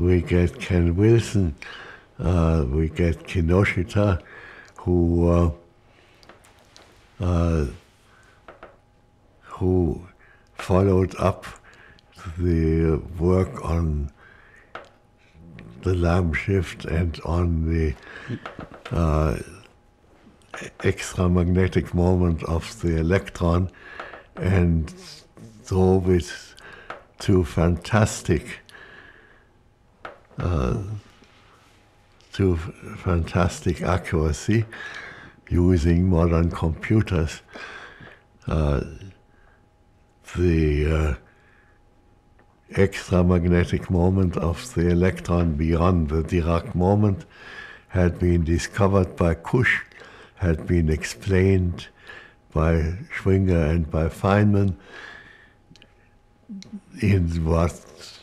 we get Ken Wilson, we get Kinoshita, who followed up the work on the Lamb shift and on the extramagnetic moment of the electron, and drove it to fantastic accuracy using modern computers. The extramagnetic moment of the electron beyond the Dirac moment had been discovered by Kusch, had been explained by Schwinger and by Feynman in what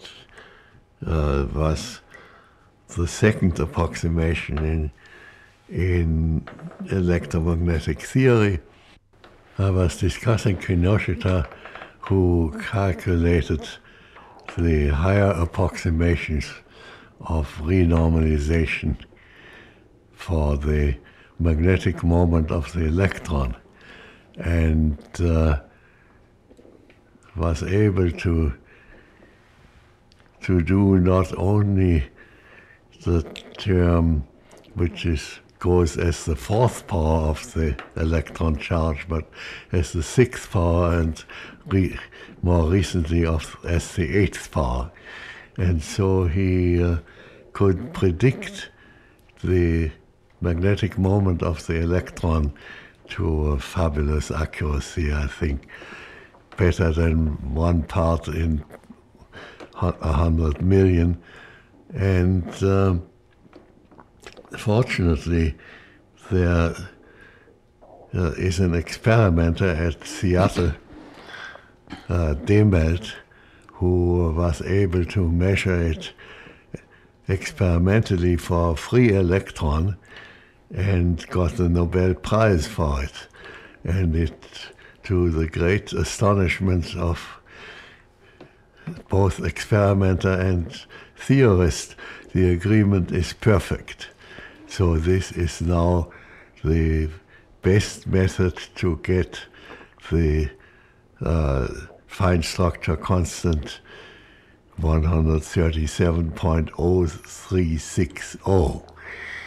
was the second approximation in electromagnetic theory. I was discussing Kinoshita, who calculated the higher approximations of renormalization for the magnetic moment of the electron, and was able to do not only the term which goes as the fourth power of the electron charge, but as the sixth power, and more recently as the eighth power. And so he could predict the magnetic moment of the electron to a fabulous accuracy, I think, better than 1 part in 100 million. And fortunately, there is an experimenter at Seattle, Dehmelt, who was able to measure it experimentally for a free electron and got the Nobel Prize for it. And it, to the great astonishment of both experimenter and theorist, the agreement is perfect. So this is now the best method to get the fine structure constant 137.0360.